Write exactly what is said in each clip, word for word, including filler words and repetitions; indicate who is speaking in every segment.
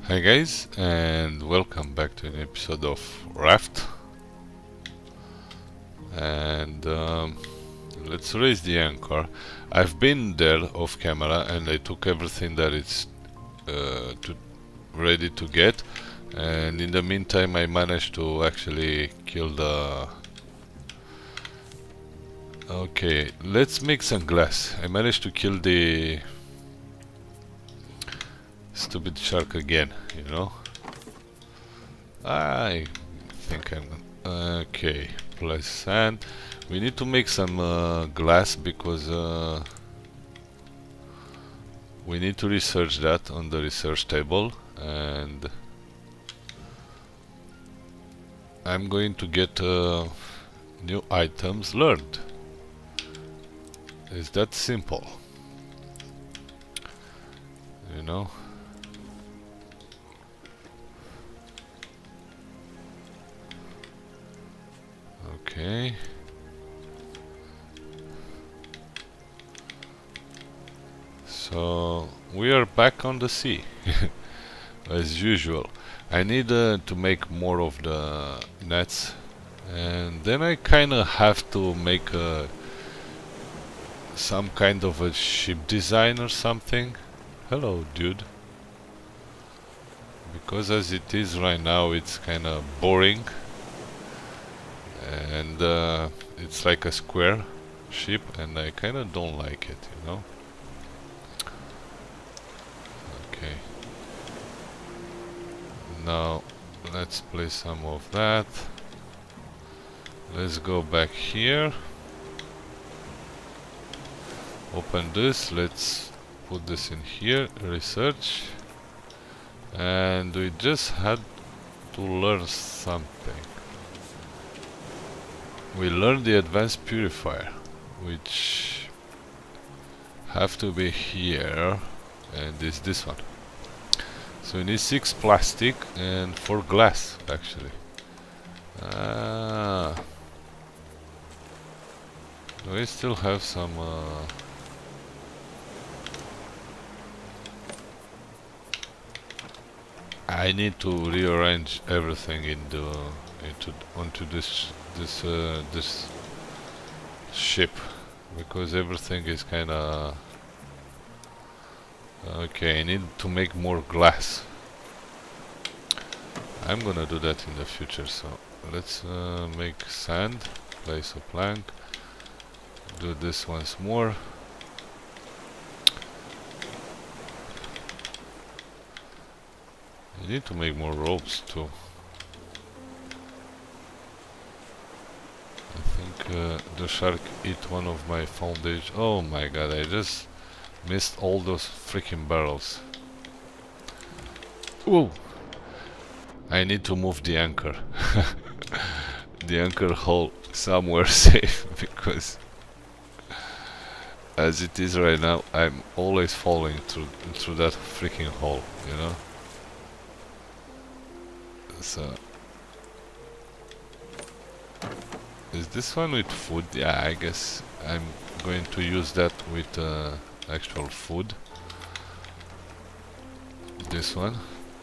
Speaker 1: Hi guys, and welcome back to an episode of Raft. And um, let's raise the anchor. I've been there off camera and I took everything that it's uh, to ready to get, and in the meantime I managed to actually kill the... Okay, let's make some glass. I managed to kill the stupid shark again, you know. I think I'm... Okay, plus sand. We need to make some uh, glass because uh, we need to research that on the research table, and I'm going to get uh, new items learned. It's that simple, you know. Okay. So we are back on the sea as usual. I need uh, to make more of the nets, and then I kinda have to make a some kind of a ship design or something. Hello, dude. Because as it is right now, it's kinda boring. And uh, it's like a square ship, and I kinda don't like it, you know. Okay. Now let's place some of that. Let's go back here. Open this. Let's put this in here. Research. And we just had to learn something. We learned the advanced purifier, which have to be here, and is this one. So we need six plastic and four glass, actually. Ah, do we still have some? Uh, I need to rearrange everything into into onto this this uh, this ship, because everything is kind of okay. I need to make more glass. I'm gonna do that in the future. So let's uh, make sand, place a plank, do this once more. I need to make more ropes too. I think uh, the shark ate one of my foundation. Oh my god, I just missed all those freaking barrels. Whoa! I need to move the anchor. The anchor hole somewhere safe, because as it is right now, I'm always falling through through that freaking hole, you know. So is this one with food? Yeah, I guess I'm going to use that with uh, actual food. This one.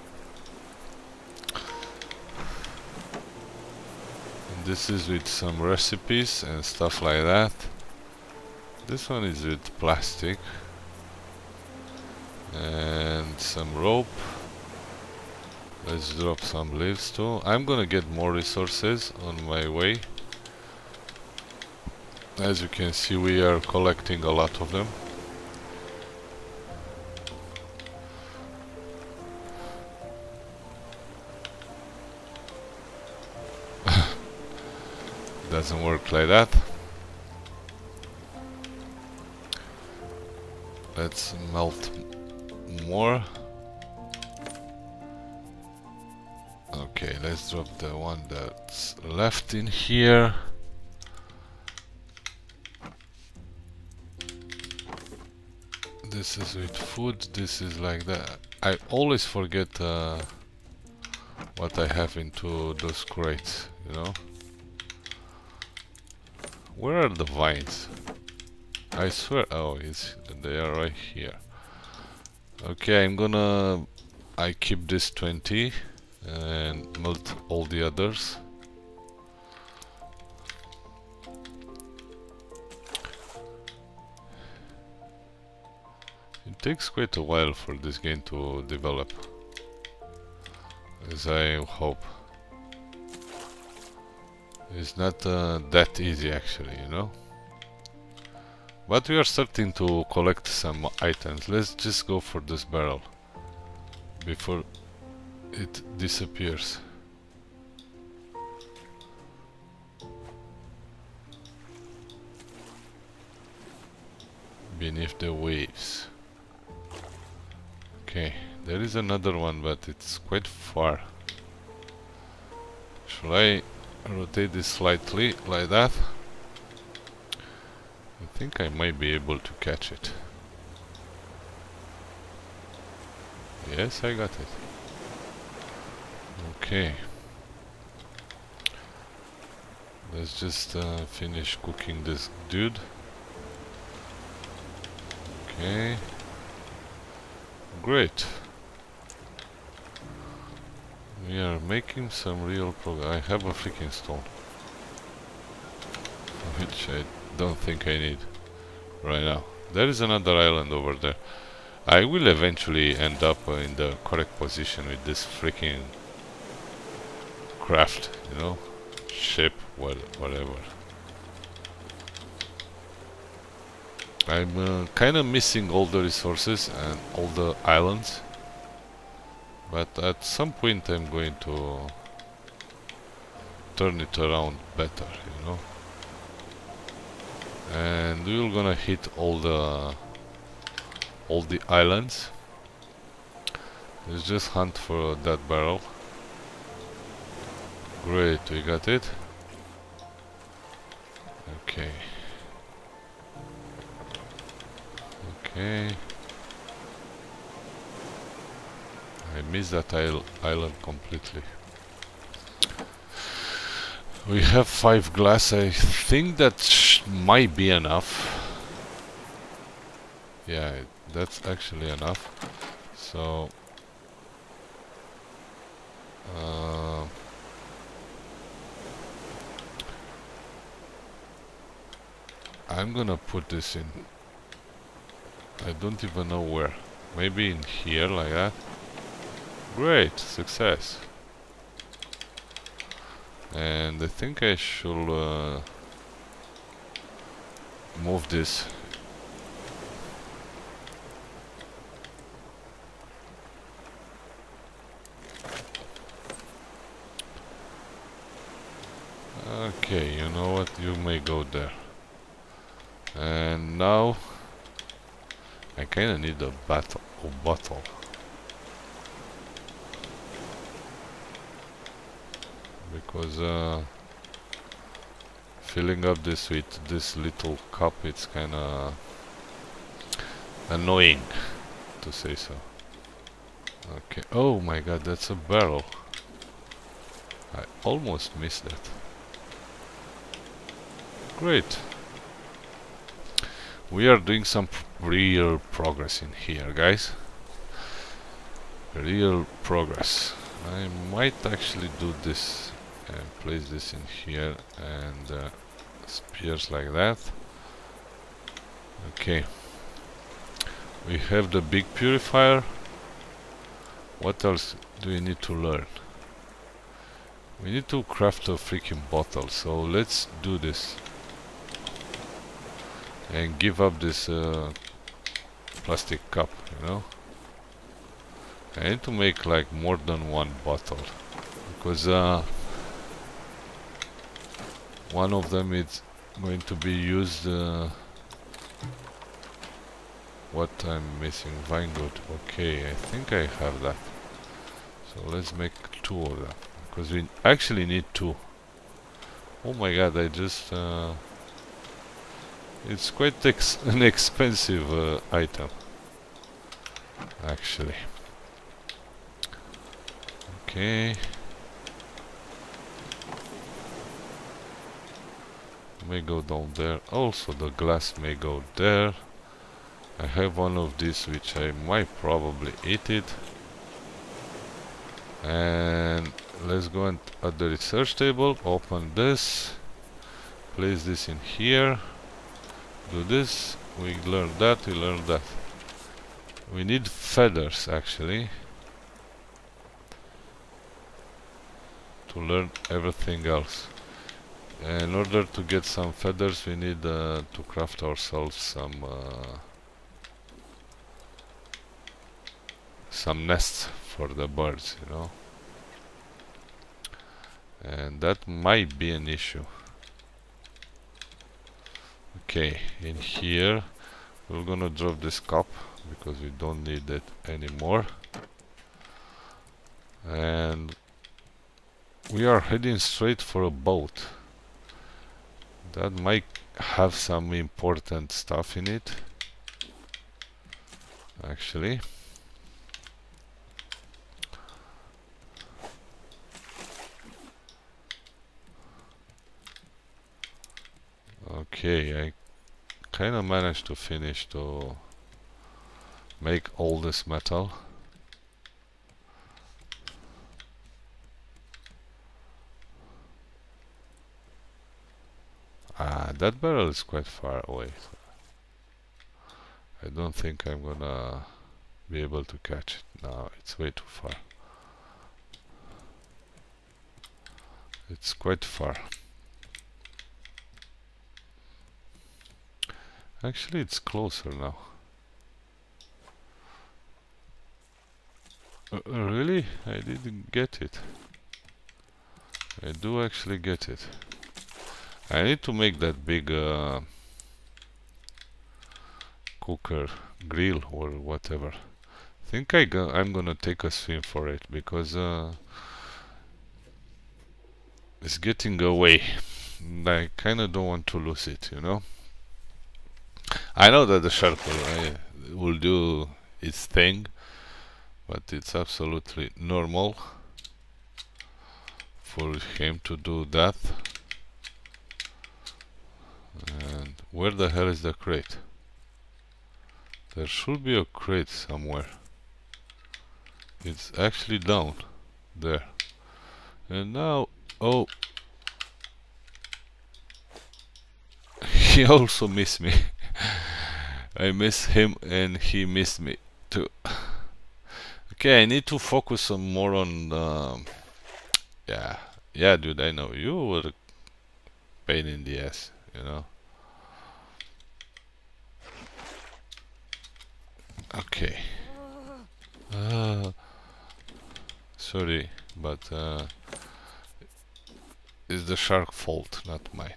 Speaker 1: And this is with some recipes and stuff like that. This one is with plastic and some rope. Let's drop some leaves too. I'm gonna get more resources on my way. As you can see, we are collecting a lot of them. Doesn't work like that. Let's melt more. Okay, let's drop the one that's left in here. This is with food, this is like that. I always forget uh, what I have into those crates, you know. Where are the vines? I swear, oh, it's, they are right here. Okay, I'm gonna I keep this twenty and melt all the others. It takes quite a while for this game to develop, as I hope. It's not uh, that easy actually, you know. But we are starting to collect some items. Let's just go for this barrel before it disappears. Beneath the waves. Okay, there is another one, but it's quite far. Shall I rotate this slightly like that? I think I might be able to catch it. Yes, I got it. Okay. Let's just uh, finish cooking this dude. Okay. Great. We are making some real progress. I have a freaking stone, which I don't think I need right now. There is another island over there. I will eventually end up uh, in the correct position with this freaking craft, you know, ship, what, whatever. I'm uh, kind of missing all the resources and all the islands, but at some point I'm going to turn it around better, you know. And we're gonna hit all the all the islands. Let's just hunt for that barrel. Great, we got it. Okay. Okay. I missed that isle island completely. We have five glass. I think that sh might be enough. Yeah, it, that's actually enough. So uh, I'm gonna put this in. I don't even know where. Maybe in here, like that. Great, success. And I think I should uh, move this. Okay, you know what? You may go there. And now I kinda need a battle a bottle. Because uh, filling up this with this little cup, it's kinda annoying, to say so. Okay, oh my god, that's a barrel. I almost missed that. Great. We are doing some real progress in here, guys. Real progress. I might actually do this and place this in here and uh, spears like that. Okay. We have the big purifier. What else do we need to learn? We need to craft a freaking bottle, so let's do this. And give up this uh, plastic cup, you know. I need to make like more than one bottle, because uh, one of them is going to be used. Uh, what I'm missing, Vinewood. Okay, I think I have that. So let's make two of them, because we actually need two. Oh my god! I just. Uh, It's quite ex an expensive uh, item, actually. Okay. May go down there. Also, the glass may go there. I have one of these, which I might probably eat it. And let's go and at the research table, open this, place this in here, do this, we learn that, we learn that. We need feathers actually to learn everything else. In order to get some feathers, we need uh, to craft ourselves some uh, some nests for the birds, you know. And that might be an issue. Okay, in here we're gonna drop this cup because we don't need it anymore. And we are heading straight for a boat. That might have some important stuff in it, actually. Okay, I kind of managed to finish to make all this metal. Ah, that barrel is quite far away. I don't think I'm gonna be able to catch it now. It's way too far. It's quite far. Actually, it's closer now. Uh, really? I didn't get it. I do actually get it. I need to make that big uh, cooker, grill or whatever. I think I go I'm gonna take a swim for it because uh, it's getting away. I kinda don't want to lose it, you know. I know that the shark will, uh, will do its thing, but it's absolutely normal for him to do that. And where the hell is the crate? There should be a crate somewhere. It's actually down there. And now, oh, he also missed me. I miss him and he missed me too. Okay, I need to focus on more on um, yeah, yeah, dude, I know you were a pain in the ass, you know. Okay. Uh, sorry, but uh, it's the shark fault, not mine.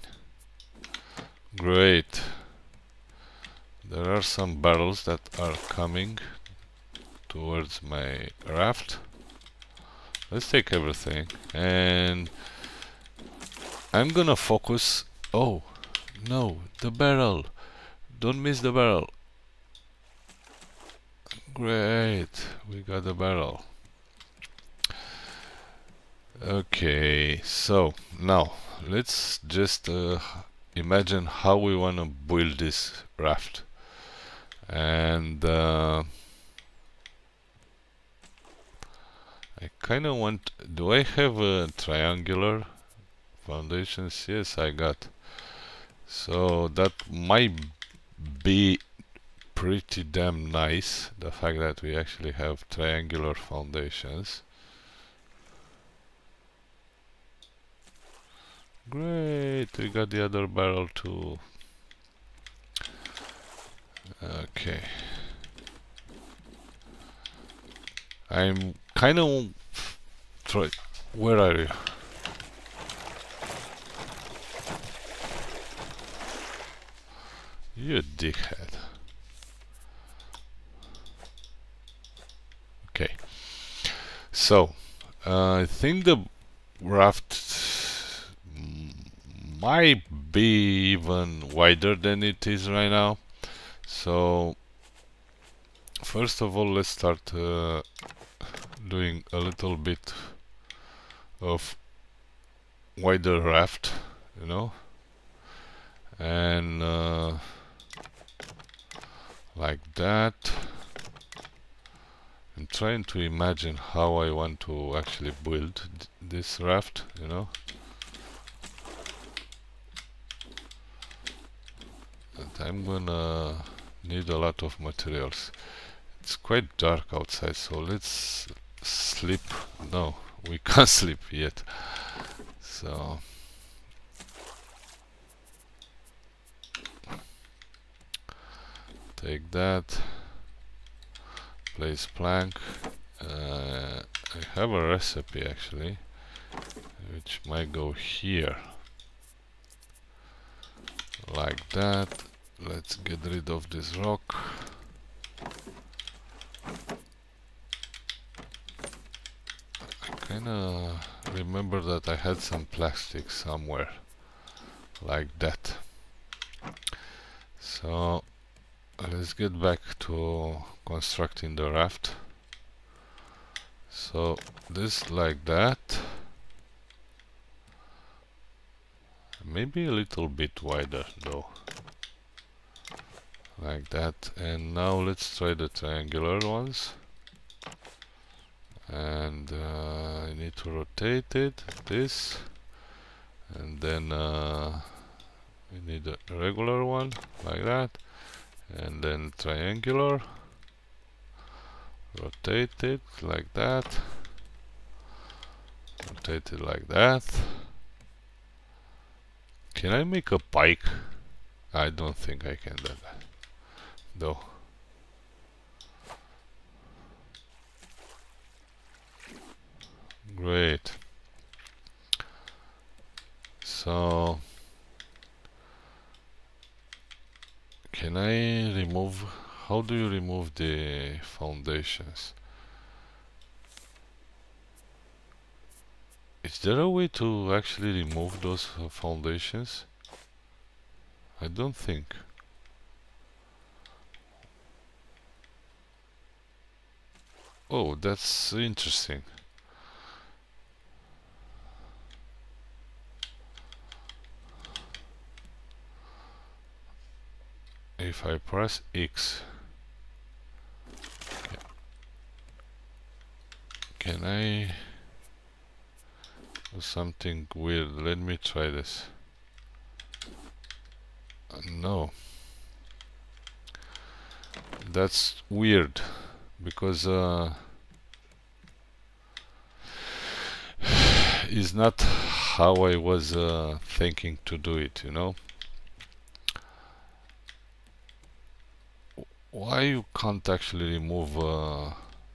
Speaker 1: Great. There are some barrels that are coming towards my raft. Let's take everything, and I'm gonna focus. Oh no, the barrel! Don't miss the barrel. Great, we got the barrel. Okay, so now let's just uh, imagine how we wanna build this raft. And uh, I kind of want. Do I have a triangular foundations? Yes, I got. So that might be pretty damn nice. The fact that we actually have triangular foundations. Great, we got the other barrel too. Okay. I'm kind of try. Where are you? You dickhead. Okay. So, uh, I think the raft might be even wider than it is right now. So, first of all, let's start uh, doing a little bit of wider raft, you know, and uh, like that. I'm trying to imagine how I want to actually build this raft, you know. And I'm gonna need a lot of materials. It's quite dark outside, so let's sleep. No, we can't sleep yet. So take that, place plank. uh, I have a recipe actually which might go here like that. Let's get rid of this rock. I kinda remember that I had some plastic somewhere like that. So let's get back to constructing the raft. So this like that, maybe a little bit wider though, like that. And now let's try the triangular ones, and uh, I need to rotate it, this, and then uh, we need a regular one like that, and then triangular, rotate it like that, rotate it like that. Can I make a pike? I don't think I can do that though. Great. So can I remove, how do you remove the foundations? Is there a way to actually remove those uh, foundations? I don't think. Oh, that's interesting. If I press X, can I do something weird? Let me try this. Uh, no, that's weird, because uh, it's not how I was uh, thinking to do it, you know. Why you can't actually remove uh,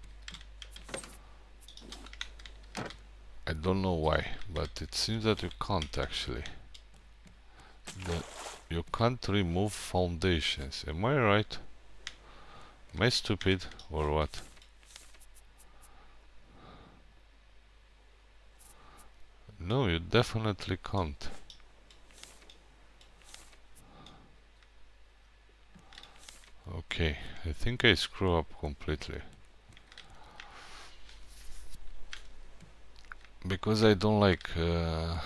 Speaker 1: I don't know why, but it seems that you can't actually. The, you can't remove foundations. Am I right? Am I stupid or what? No, you definitely can't. Okay, I think I screw up completely. Because I don't like uh,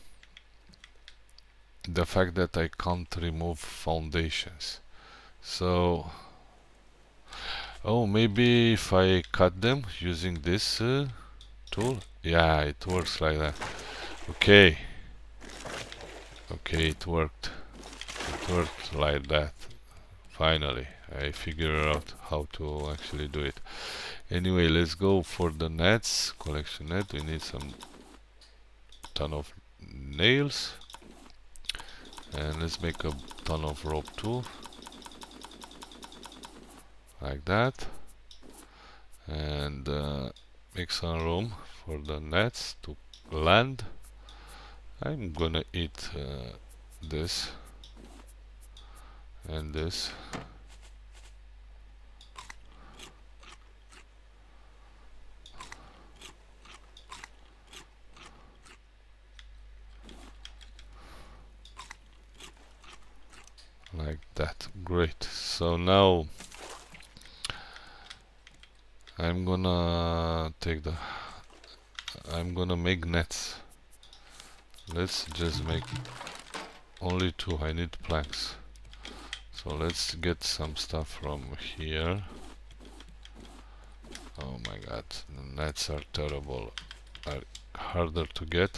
Speaker 1: the fact that I can't remove foundations. So, oh, maybe if I cut them using this uh, tool. Yeah, it works like that. Okay. Okay, it worked. It worked like that. Finally, I figured out how to actually do it. Anyway, let's go for the nets. Collection net. We need some ton of nails. And let's make a ton of rope too. Like that. And uh, make some room for the nets to land. I'm gonna eat uh, this and this. Like that. Great. So now I'm gonna take the I'm gonna make nets. Let's just make only two. I need planks. So let's get some stuff from here. Oh my god, the nets are terrible, are harder to get.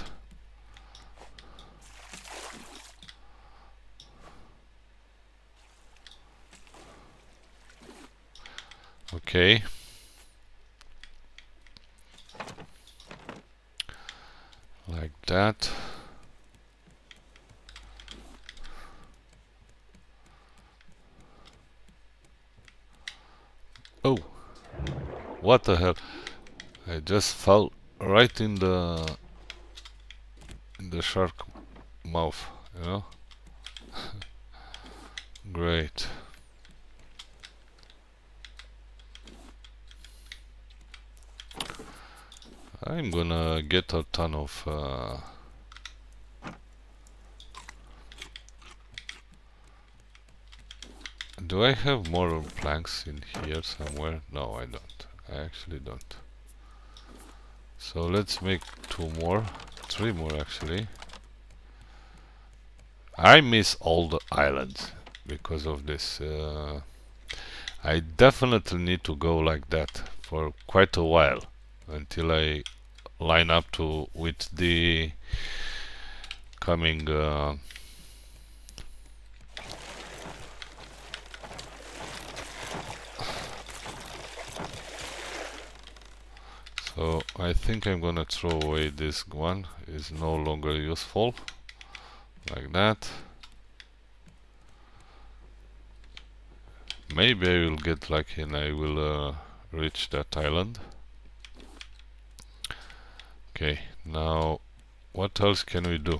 Speaker 1: Okay. Like that. Oh, what the hell? I just fell right in the in the shark mouth, you know? Great. I'm gonna get a ton of uh, do I have more planks in here somewhere? No, I don't. I actually don't. So let's make two more, three more actually. I miss all the islands because of this. Uh, I definitely need to go like that for quite a while until I line up to with the coming uh, so I think I'm gonna throw away this one, is no longer useful, like that. Maybe I will get lucky and I will uh, reach that island. Okay, now what else can we do?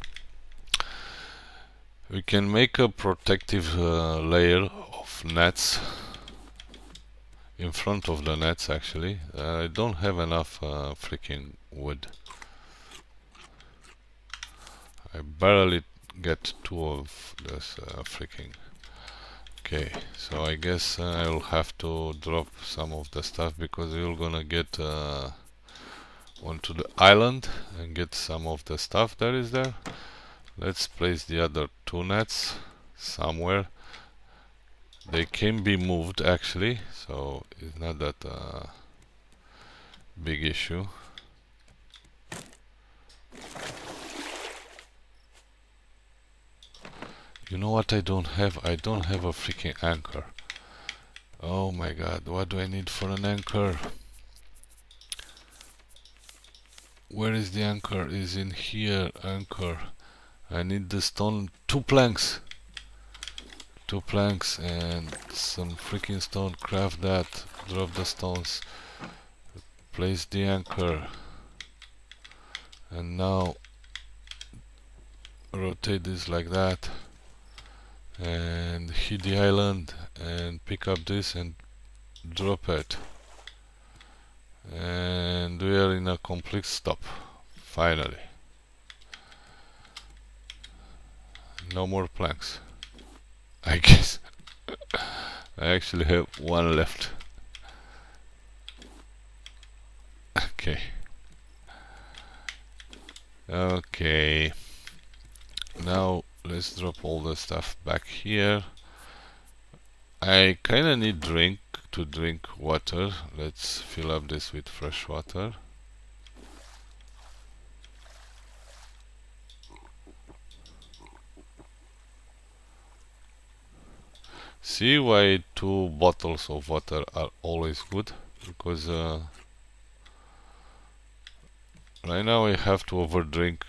Speaker 1: We can make a protective uh, layer of nets in front of the nets actually. uh, I don't have enough uh, freaking wood. I barely get two of this uh, freaking. Okay, so I guess uh, I'll have to drop some of the stuff because we're gonna get uh, onto the island and get some of the stuff that is there. Let's place the other two nets somewhere. They can be moved actually, so it's not that uh, big issue. You know what I don't have? I don't have a freaking anchor. Oh my god, what do I need for an anchor? Where is the anchor? Is in here, anchor. I need the stone, two planks. Two planks and some freaking stone, craft that, drop the stones, place the anchor. And now rotate this like that. And hit the island and pick up this and drop it, and we are in a complete stop finally. No more planks, I guess. I actually have one left. Okay. Okay, now let's drop all the stuff back here. I kinda need drink to drink water. Let's fill up this with fresh water. See why two bottles of water are always good? Because uh, right now I have to overdrink.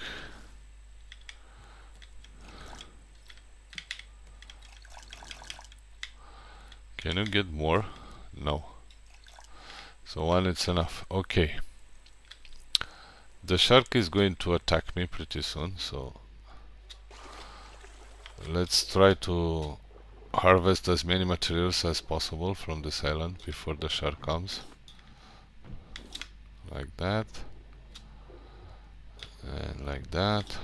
Speaker 1: Can you get more? No. So one it's enough. Okay. The shark is going to attack me pretty soon, so let's try to harvest as many materials as possible from this island before the shark comes. Like that. And like that.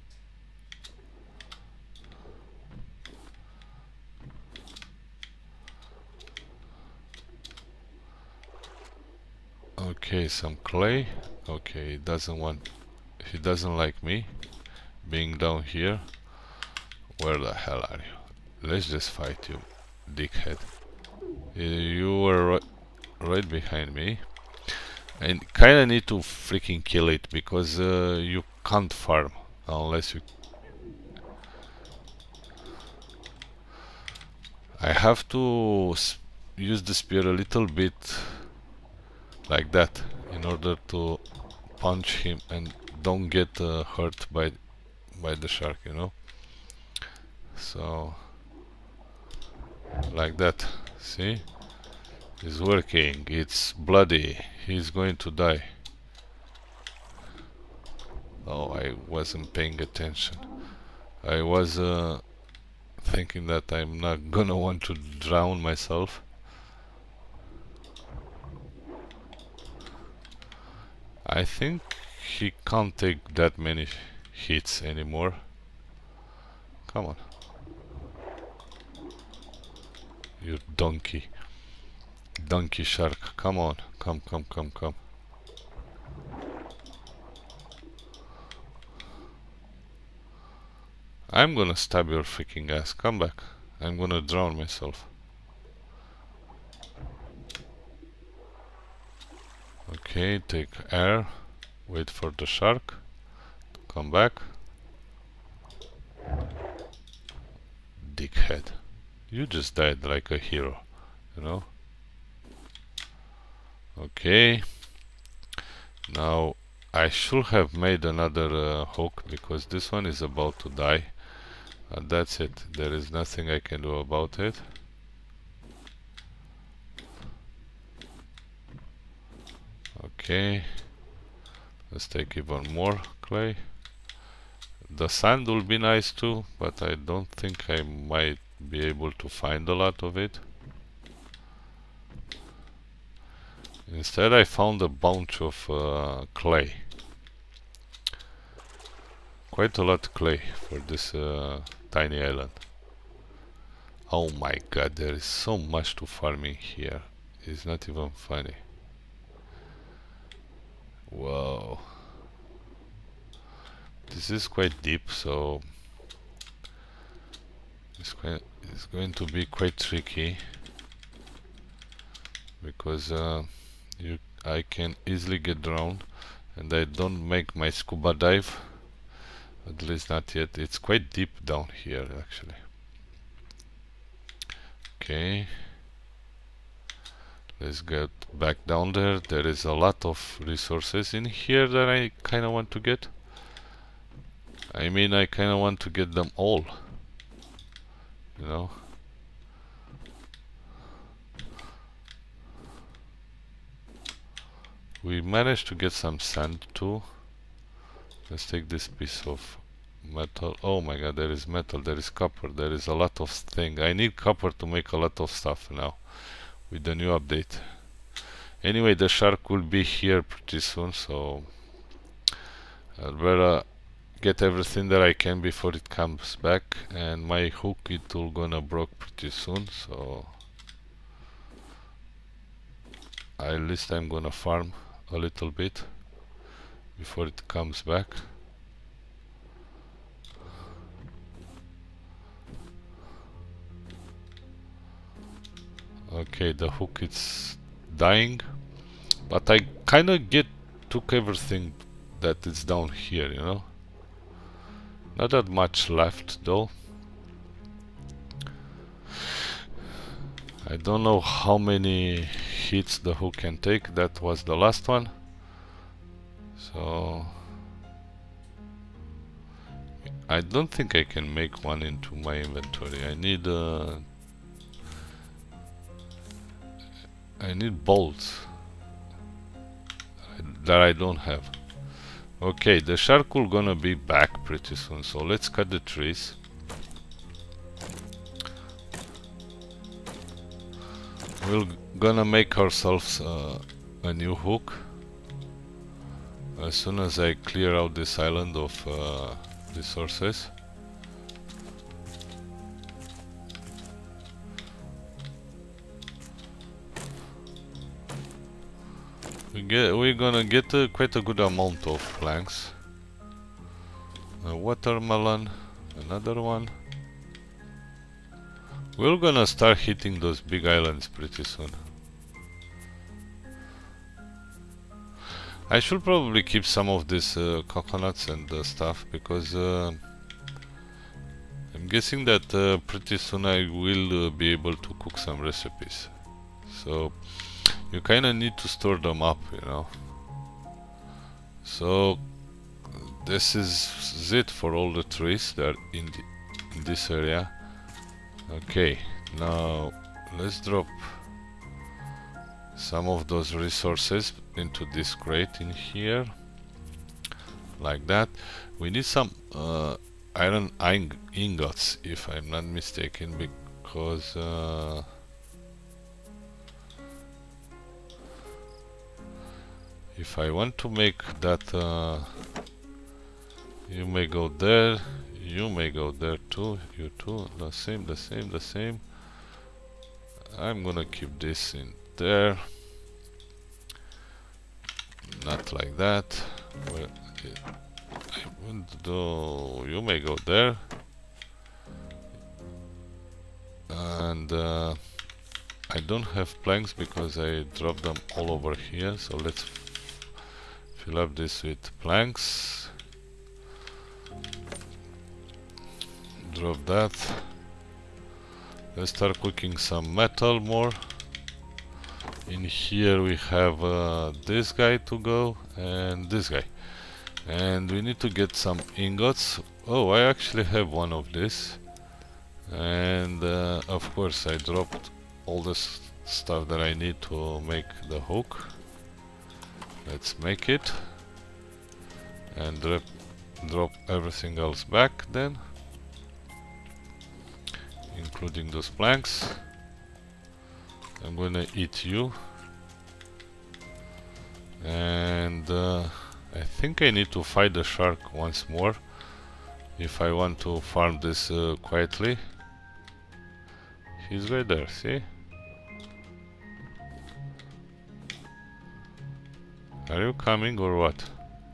Speaker 1: Okay, some clay. Okay, he doesn't want, he doesn't like me being down here. Where the hell are you? Let's just fight you, dickhead. You were right behind me. I kinda need to freaking kill it because uh, you can't farm unless you... I have to use the spear a little bit like that in order to punch him and don't get uh, hurt by by the shark, you know. So like that, see, it's working. It's bloody, he's going to die. Oh, I wasn't paying attention. I was uh, thinking that I'm not gonna want to drown myself. I think he can't take that many hits anymore. Come on, you donkey. Donkey shark, come on, come, come, come, come. I'm gonna stab your freaking ass, come back. I'm gonna drown myself. Okay, take air, wait for the shark to come back. Dickhead, you just died like a hero, you know. Okay, now I should have made another uh, hook because this one is about to die. And that's it, there is nothing I can do about it. Okay, let's take even more clay. The sand will be nice too, but I don't think I might be able to find a lot of it. Instead I found a bunch of uh, clay. Quite a lot of clay for this uh, tiny island. Oh my god, there is so much to farming here. It's not even funny. Whoa. This is quite deep, so it's, quite, it's going to be quite tricky. Because uh, you, I can easily get drowned and I don't make my scuba dive. At least not yet. It's quite deep down here actually. Okay, let's get back down there. There is a lot of resources in here that I kinda want to get. I mean, I kinda want to get them all, you know. We managed to get some sand too. Let's take this piece of metal. Oh my god, there is metal, there is copper, there is a lot of things. I need copper to make a lot of stuff now with the new update. Anyway, the shark will be here pretty soon, so I'd better get everything that I can before it comes back. And my hook, it will gonna broke pretty soon, so at least I'm gonna farm a little bit before it comes back. Okay, the hook is dying, but I kinda get took everything that is down here, you know. Not that much left though. I don't know how many hits the hook can take. That was the last one. So I don't think I can make one into my inventory. I need uh, I need bolts that I don't have. Okay, the shark will gonna be back pretty soon, so let's cut the trees. We're gonna make ourselves uh, a new hook as soon as I clear out this island of uh, resources. We get, we're gonna get uh, quite a good amount of planks. A watermelon, another one. We're gonna start hitting those big islands pretty soon. I should probably keep some of these uh, coconuts and uh, stuff, because uh, I'm guessing that uh, pretty soon I will uh, be able to cook some recipes. So you kinda need to store them up, you know. So this is it for all the trees that are in, the, in this area. Okay, now let's drop some of those resources into this crate in here, like that. We need some uh, iron ing ingots, if I'm not mistaken, because uh, if I want to make that, uh, you may go there, you may go there too, you too, the same, the same, the same. I'm gonna keep this in there, not like that. Well, I want to do, you may go there, and uh, I don't have planks because I dropped them all over here, so let's fill up this with planks. Drop that. Let's start cooking some metal more. In here we have uh, this guy to go and this guy, and we need to get some ingots. Oh, I actually have one of this, and uh, of course I dropped all this stuff that I need to make the hook. Let's make it and drop, drop everything else back then, including those planks. I'm gonna eat you, and uh, I think I need to fight the shark once more if I want to farm this uh, quietly. He's right there, see? Are you coming or what?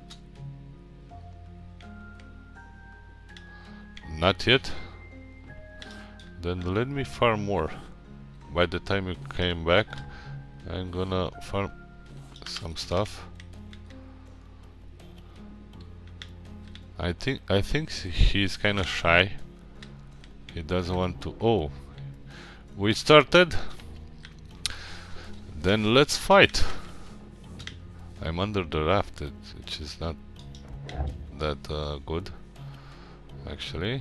Speaker 1: Not yet? Then let me farm more. By the time you came back, I'm gonna farm some stuff. I think I think he's kind of shy. He doesn't want to. Oh, we started. Then let's fight. I'm under the raft, which is not that uh, good, actually.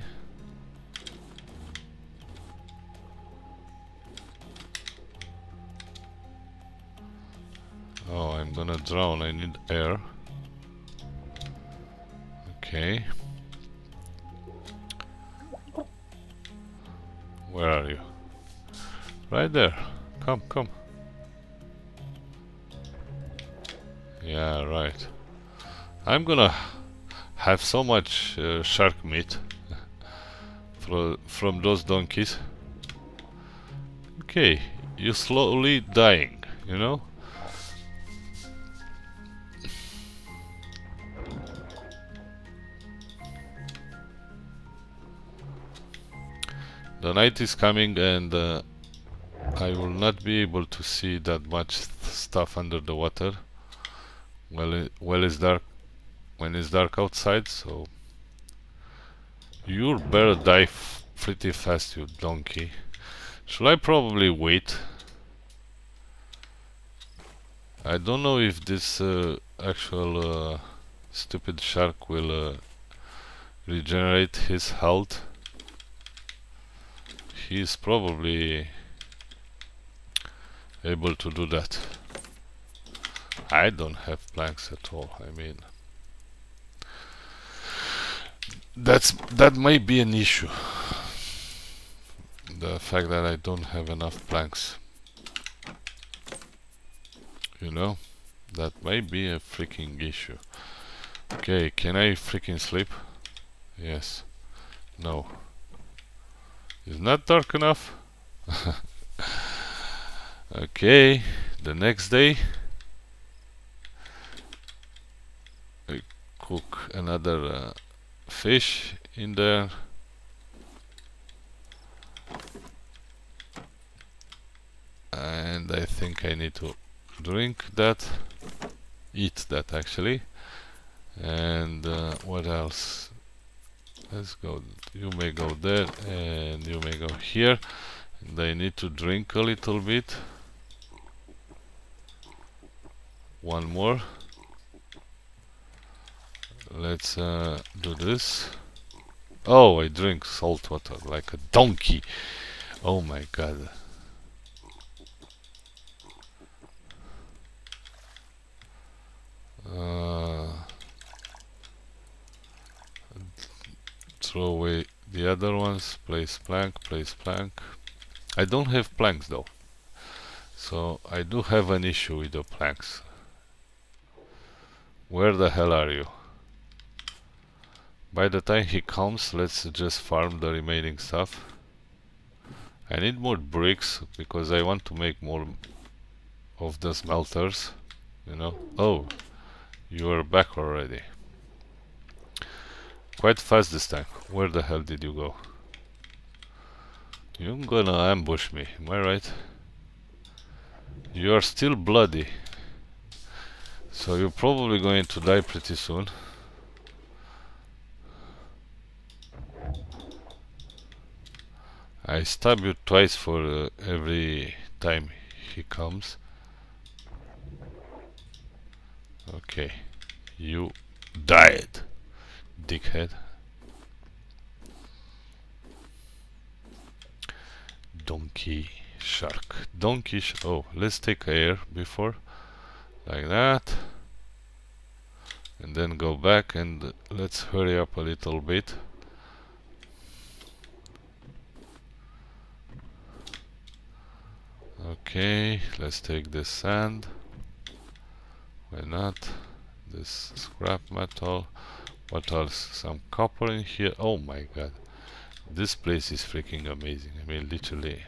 Speaker 1: Oh, I'm gonna drown. I need air. Okay. Where are you? Right there. Come, come. Yeah, right. I'm gonna have so much uh, shark meat from from those donkeys. Okay, you're slowly dying, you know? The night is coming, and uh, I will not be able to see that much stuff under the water. Well, it, well, it's dark when it's dark outside, so you'll better die f pretty fast, you donkey. Should I probably wait? I don't know if this uh, actual uh, stupid shark will uh, regenerate his health. He's probably able to do that. I don't have planks at all. I mean, that's that may be an issue. The fact that I don't have enough planks. You know, that may be a freaking issue. Okay, can I freaking sleep? Yes. No. It's not dark enough. Okay, the next day I cook another uh, fish in there. And I think I need to drink that eat that actually. And uh, what else? Let's go. You may go there, and you may go here. They need to drink a little bit. One more. Let's uh, do this. Oh, I drink salt water like a donkey. Oh my god. Uh, throw away the other ones. Place plank, place plank. I don't have planks though, so I do have an issue with the planks. Where the hell are you? By the time he comes, let's just farm the remaining stuff. I need more bricks because I want to make more of the smelters, you know. Oh, you are back already. Quite fast this time. Where the hell did you go? You're gonna ambush me, am I right? You are still bloody, so you're probably going to die pretty soon. I stab you twice for uh, every time he comes. Okay, you died, dickhead. Donkey shark. Donkey sh oh, let's take air before. Like that. And then go back and let's hurry up a little bit. Okay, let's take this sand. Why not? This scrap metal. What else? Some copper in here. Oh my god. This place is freaking amazing. I mean, literally.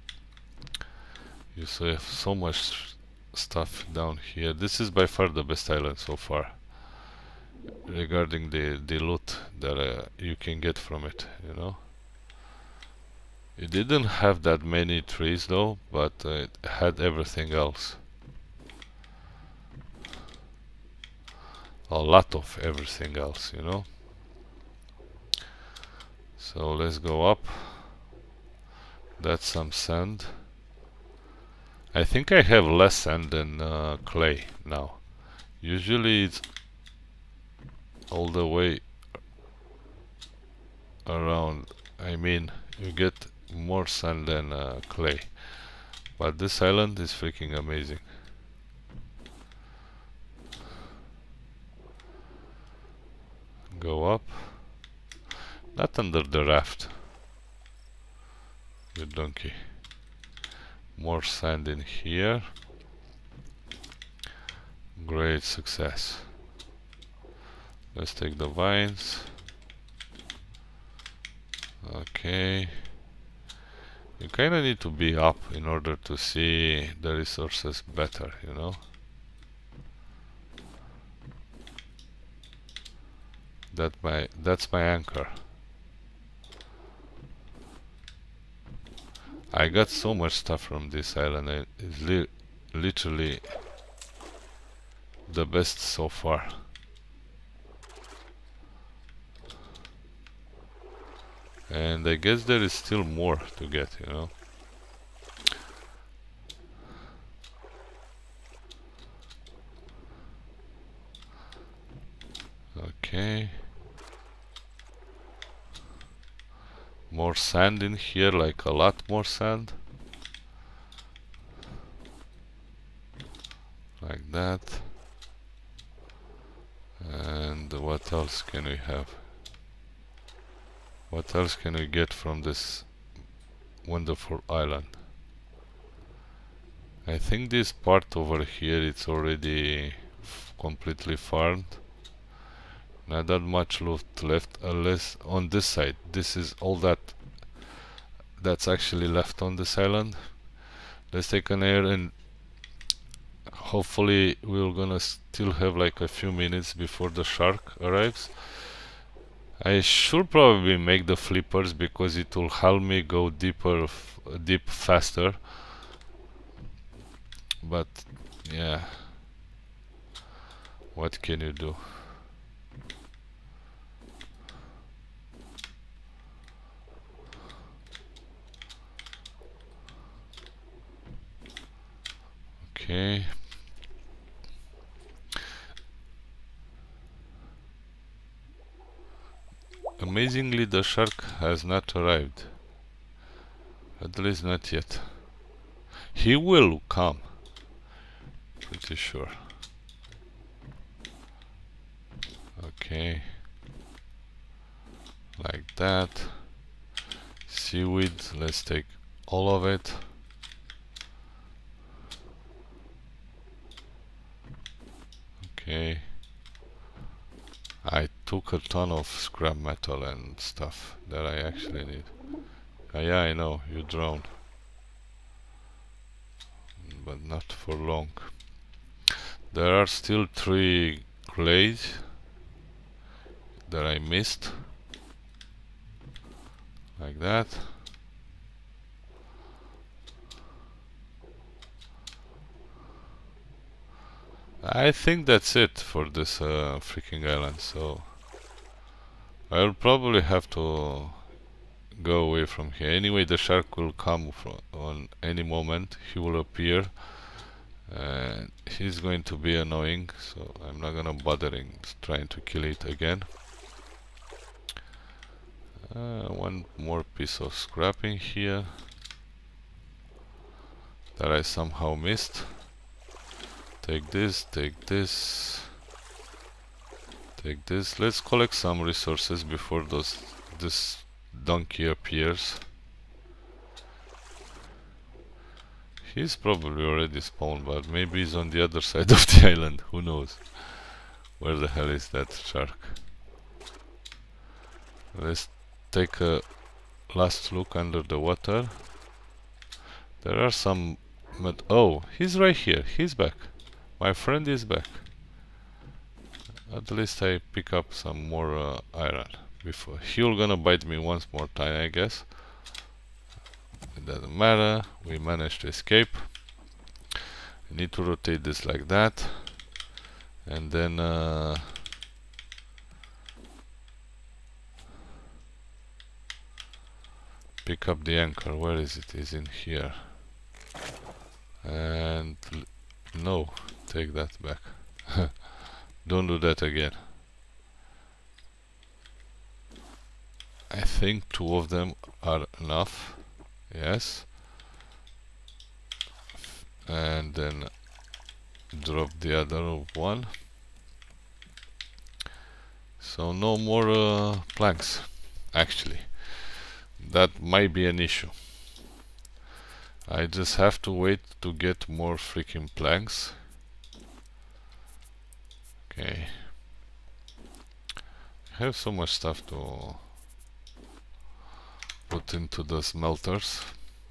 Speaker 1: You so have so much stuff down here. This is by far the best island so far. Regarding the, the loot that uh, you can get from it, you know. It didn't have that many trees though, but uh, it had everything else. A lot of everything else, you know. So let's go up. That's some sand. I think I have less sand than uh, clay now. Usually it's all the way around. I mean, you get more sand than uh, clay. But this island is freaking amazing. Go up. Not under the raft. You donkey. More sand in here. Great success. Let's take the vines. Okay. You kinda need to be up in order to see the resources better, you know. That my that's my anchor. I got so much stuff from this island. It's li literally the best so far. And I guess there is still more to get, you know. Okay. More sand in here, like a lot more sand. Like that. And what else can we have? What else can we get from this wonderful island? I think this part over here it's already f completely farmed. Not that much loot left, unless on this side. This is all that that's actually left on this island. Let's take an air and hopefully we're gonna still have like a few minutes before the shark arrives. I should probably make the flippers because it will help me go deeper, f deep faster. But yeah, What can you do? Okay. Amazingly, the shark has not arrived. At least not yet. He will come. Pretty sure. Okay. Like that. Seaweed, let's take all of it. Okay. I took a ton of scrap metal and stuff that I actually need. Uh, yeah, I know, you drowned. But not for long. There are still three clays that I missed. Like that. I think that's it for this uh, freaking island, so I'll probably have to go away from here. Anyway, the shark will come from on any moment. He will appear and he's going to be annoying, so I'm not gonna bothering trying to kill it again. Uh, one more piece of scrapping here that I somehow missed. Take this, take this, take this. Let's collect some resources before those this donkey appears. He's probably already spawned, but maybe he's on the other side of the island. Who knows? Where the hell is that shark? Let's take a last look under the water. There are some... oh, he's right here. He's back. My friend is back. At least I pick up some more uh, iron before. He'll gonna bite me once more time, I guess. It doesn't matter. We managed to escape. I need to rotate this like that. And then... Uh, pick up the anchor. Where is it? Is in here. And... no. Take that back. Don't do that again. I think two of them are enough. Yes. And then drop the other one. So no more uh, planks. Actually, that might be an issue. I just have to wait to get more freaking planks. Okay. I have so much stuff to put into the smelters.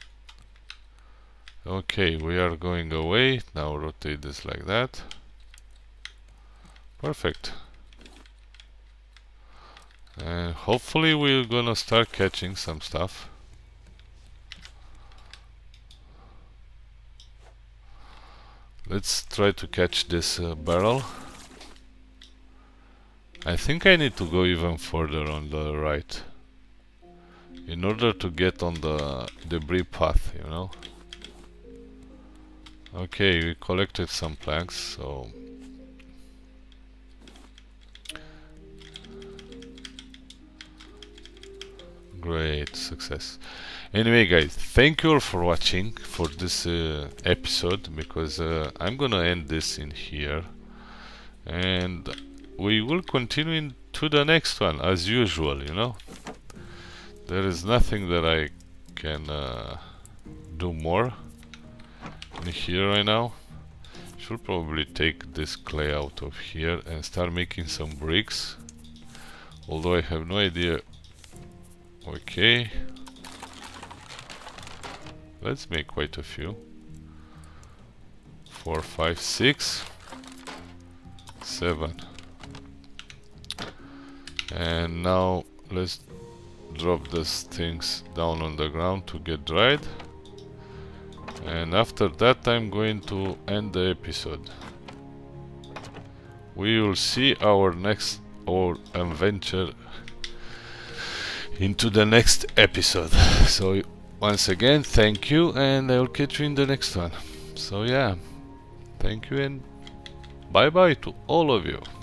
Speaker 1: Okay, we are going away. Now rotate this like that. Perfect. And hopefully we're gonna start catching some stuff. Let's try to catch this uh, barrel. I think I need to go even further on the right in order to get on the debris path, you know. Okay, we collected some planks, so great success. Anyway guys, thank you all for watching for this uh, episode, because uh, I'm gonna end this in here and we will continue into the next one as usual, you know. There is nothing that I can uh, do more in here right now. Should probably take this clay out of here and start making some bricks, although I have no idea. Okay, let's make quite a few. Four, five, six, seven. And now let's drop these things down on the ground to get dried. And after that I'm going to end the episode. we will see our next our adventure into the next episode. So once again, thank you, and I will catch you in the next one. So yeah, thank you and bye bye to all of you.